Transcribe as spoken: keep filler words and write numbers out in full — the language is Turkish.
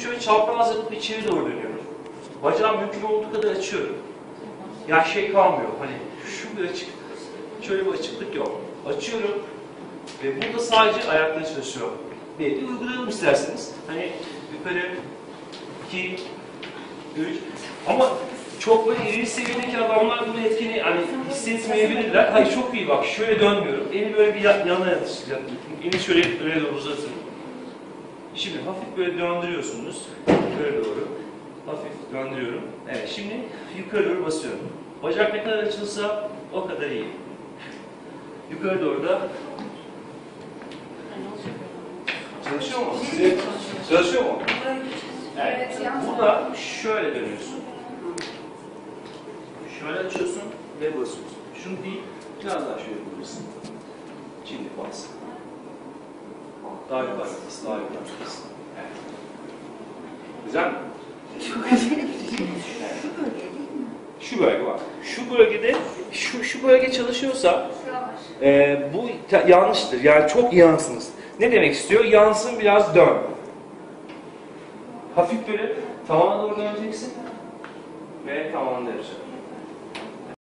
şöyle çapraz yapıp içeri doğru dönüyorum. Bacağı mümkün olduğu kadar açıyorum. Ya şey kalmıyor, hani şu bir açık, şöyle bir açıklık yok. Açıyorum ve burada sadece ayakları çalışıyor. Bir, bir uygulayalım isterseniz. Hani yukarı, iki, üç. Ama çok böyle ileri seviyedeki adamlar bunu etkini hani hissetmeyebilirler. Hayır çok iyi bak, şöyle dönmüyorum. Eli böyle bir yana yatışacak. Eli şöyle öne doğru uzatın. Şimdi hafif böyle döndürüyorsunuz. Yukarı doğru. Hafif döndürüyorum. Evet, şimdi yukarı doğru basıyorum. Bacak ne kadar açılsa o kadar iyi. Yukarı doğru da çalışıyor mu? Çalışıyor mu? Evet. Burada şöyle dönüyorsun. Şöyle açıyorsun ve basıyorsun. Şunu değil, biraz daha şöyle yapabilirsin. Şimdi bas. Daha yukarı bas, daha yukarı bas. Evet. Güzel mi? Çok güzel. Şu bölge var. Şu bölgede, şu, şu bölge çalışıyorsa e, bu yanlıştır. Yani çok yansınız. Ne demek istiyor? Yansın, biraz dön. Hafif böyle tavana doğru döneceksin ve tavanda yapacak.